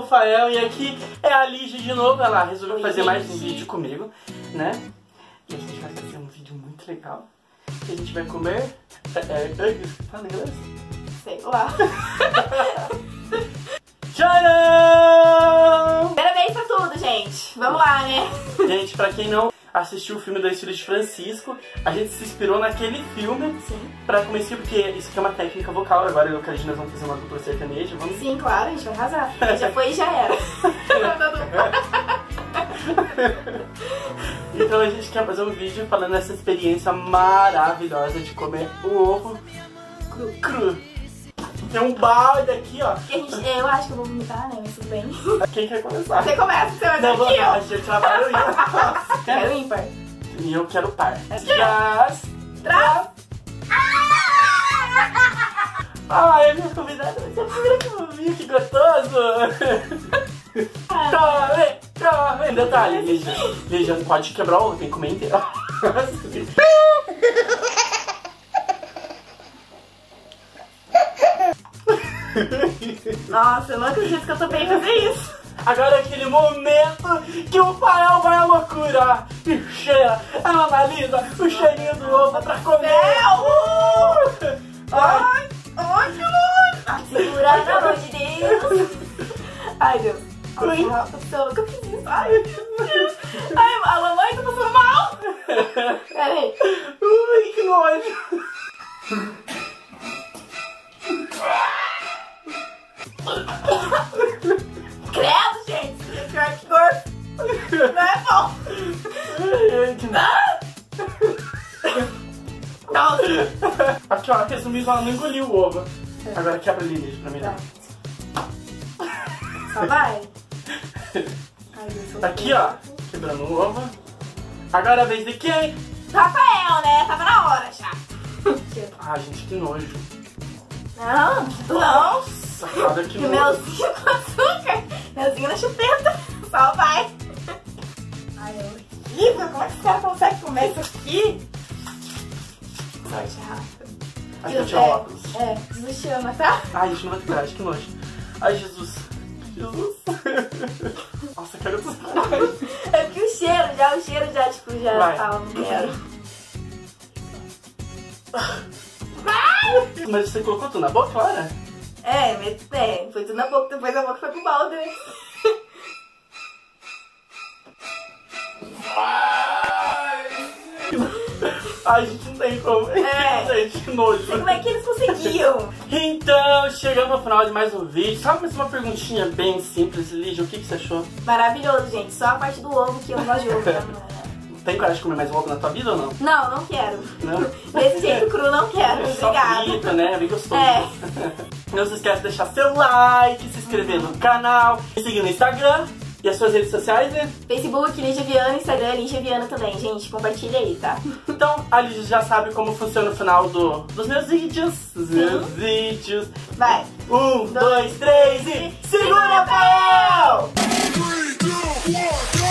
o Fael e aqui é a Lígia de novo. Ela resolveu fazer mais um vídeo comigo, né? E a gente vai fazer um vídeo muito legal. E a gente vai comer... Fala inglês? Sei lá. Tcharam! Parabéns pra tudo, gente. Vamos lá, né? Gente, pra quem não assistiu o filme Dois Filhos de Francisco, a gente se inspirou naquele filme. Sim. Pra começar, porque isso aqui é uma técnica vocal. Agora eu e o Cariz, nós vamos fazer uma dupla sertaneja. Vamos... Sim, claro, a gente vai arrasar. Já foi e já era. Então a gente quer fazer um vídeo falando dessa experiência maravilhosa de comer o ovo cru. Tem um balde aqui, ó. Eu acho que eu vou vomitar, né? Mas tudo bem. Quem quer começar? Você começa, você vai Não, daqui, ó. a gente trabalha isso. Quero ímpar. E eu quero par. Yes. Trás. Ai, minha convidada vai ser a primeira que eu vi, que gostoso! Corre! Detalhe, Lígia, não pode quebrar o ovo, tem que comer inteiro. Nossa, eu não acredito que eu topei fazer isso. Agora é aquele momento que o Fael vai à loucura e cheira, ela analisa o cheirinho do ovo pra comer. Ai, que nojo! Segura, pelo amor de Deus. Ai, Deus. Eu nunca fiz isso. Ai, meu Deus. Ai, a mamãe tá passando mal. Pera aí. Ui, que nojo. Credo, gente. É pior que gordo. Não é bom. Nossa. Aqui, ó, resumindo, ela não engoliu o ovo. Agora quebra ali, Lígia, pra mim. Só vai? Ai, Deus, aqui, ó, quebrando o ovo. Agora é a vez de quem? Rafael, né? Tava na hora já. Ai, gente, que nojo. Não. Nossa, cara, que E o nojo. melzinho com açúcar. Melzinho na chupeta. Só vai. Ai, é horrível. Como é que você consegue comer isso aqui? Sorte, Rafa. Acho que eu tinha óculos. Jesus te ama, tá? Ai, gente, não vai ter coragem, que nojo. Ai, Jesus. Nossa, quero tudo. É porque o cheiro já, tipo, já vai. fala, não quero. Mas você colocou tudo na boca, Clara? Foi tudo na boca, depois a boca foi pro balde, né? Ai, gente, não tem como. Gente, que nojo. Como é que eles conseguiam? Então, chegamos ao final de mais um vídeo. Só mais uma perguntinha bem simples, Lígia, o que você achou? Maravilhoso, gente. Só a parte do ovo que eu não gosto de ovo. Tem coragem de comer mais ovo na tua vida ou não? Não, não quero. Não? Desse jeito cru não quero, obrigada. Só frito, né? É bem gostoso. Não se esquece de deixar seu like, se inscrever no canal, me seguir no Instagram e as suas redes sociais, né? Facebook, Lígia Viana, Instagram, Lígia Viana também, gente. Compartilha aí, tá? Então, a Lígia já sabe como funciona o final dos meus vídeos. Vai. 1, 2, 3 e... Segura, Fael! 3, 2, 1